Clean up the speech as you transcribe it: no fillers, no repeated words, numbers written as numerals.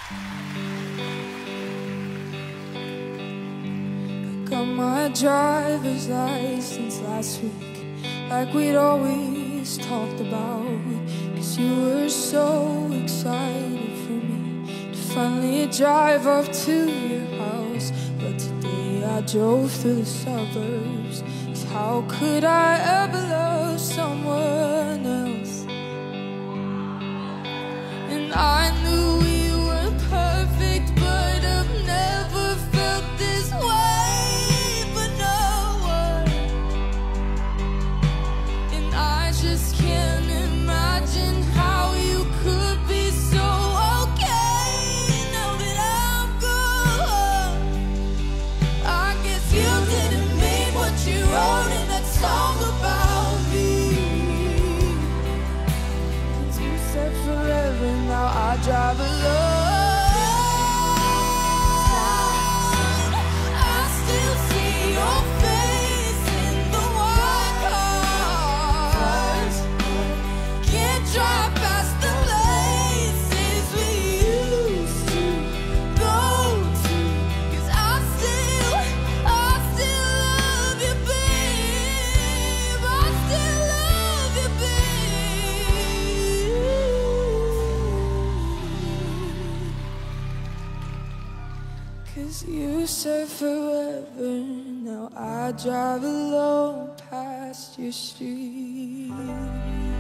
Got my driver's license last week, like we'd always talked about. Cause you were so excited for me to finally drive up to your house. But today I drove through the suburbs, 'cause how could I ever love someone else? And I knew we were perfect, but I've never felt this way for no one. And I just can't imagine how you could be so okay now that I'm gone. I guess you didn't mean what you wrote in that song about me. You said forever, now I drive alone. I still see your face in the white cars. Can't drive past the places we used to go to. 'Cause I still love you, babe. I still love you, babe. 'Cause you said forever, now I drive alone past your street.